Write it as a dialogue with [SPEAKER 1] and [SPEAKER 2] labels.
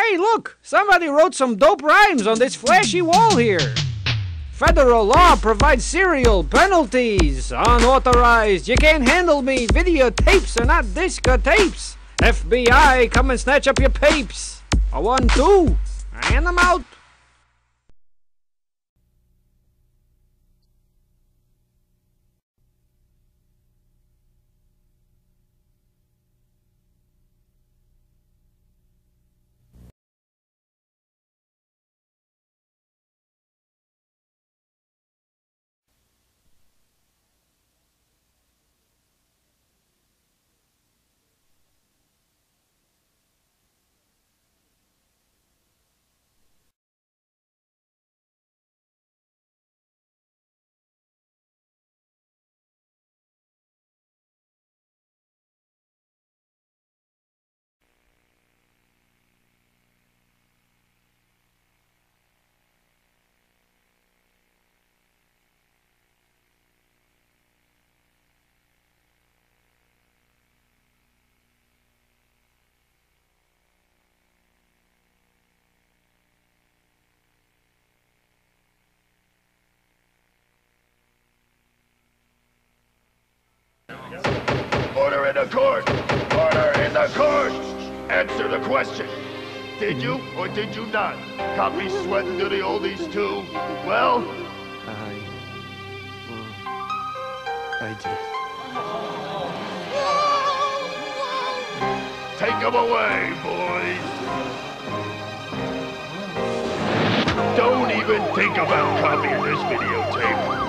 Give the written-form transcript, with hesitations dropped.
[SPEAKER 1] Hey, look! Somebody wrote some dope rhymes on this flashy wall here. Federal law provides serial penalties. Unauthorized. You can't handle me. Videotapes are not discotapes. FBI, come and snatch up your papes. A 1-2. And I'm out.
[SPEAKER 2] Order in the court! Order in the court! Answer the question. Did you or did you not copy Sweatin To The Oldies too? Well?
[SPEAKER 3] I did.
[SPEAKER 2] Take them away, boys! Don't even think about copying this videotape.